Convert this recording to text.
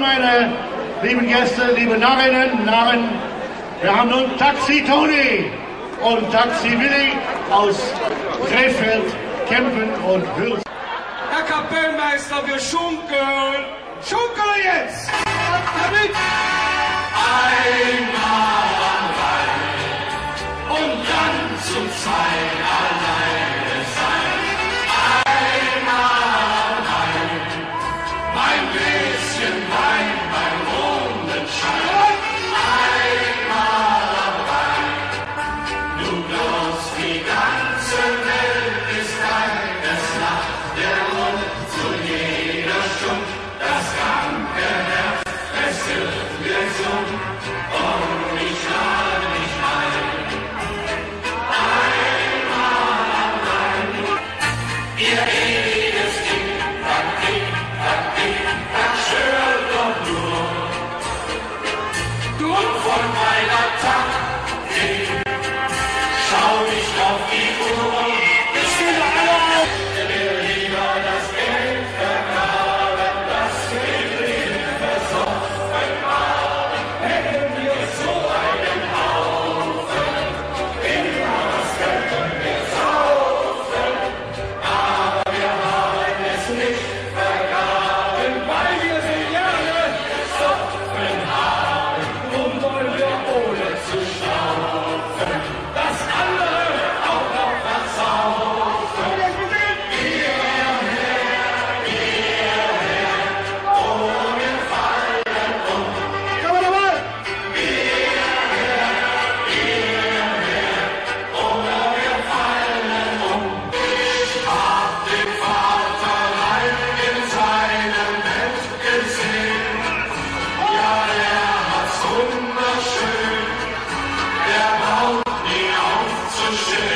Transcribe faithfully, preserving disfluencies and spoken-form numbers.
meine lieben Gäste, liebe Narrinnen, Narren, wir haben nun Taxi Toni und Taxi Willi aus Krefeld, Kempen und Hülsen. Herr Kapellmeister, wir schunkeln. Schunkeln jetzt! Damit! Einmal am Rhein und dann zum Zwei alleine sein. Einmal am Rhein, mein Gläschen Wein beim Mondenschein. Einmal am Rhein, du glaubst, die ganze Welt ist dein. Es lacht der Mund zu jeder Stund. Das kranke Herz, es wird gesund und ich lade mich ein. Einmal am Rhein, ihr ewiges Ding, tack, tick, tack, tick, tack, schwört doch nur. Du von meiner Taktik, schau nicht auf die Uhr. Ich stehe alle auf. Ich will lieber das Geld vergraben, das Friedrich versoffen haben. Hätten wir so einen Haufen, immer was könnten wir saufen. Aber wir haben es nicht vergraben, weil wir so gerne gesoffen haben. Drum wollen wir ohne zu schnaufen das andere auch noch versaufen. Wunderschön, der baut nie auf zu schön.